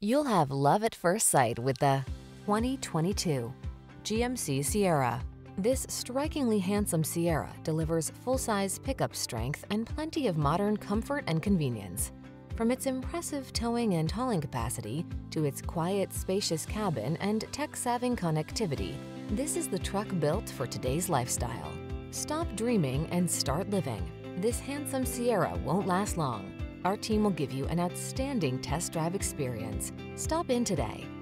You'll have love at first sight with the 2022 GMC Sierra. This strikingly handsome Sierra delivers full-size pickup strength and plenty of modern comfort and convenience. From its impressive towing and hauling capacity to its quiet, spacious cabin and tech-savvy connectivity, this is the truck built for today's lifestyle. Stop dreaming and start living. This handsome Sierra won't last long. Our team will give you an outstanding test drive experience. Stop in today.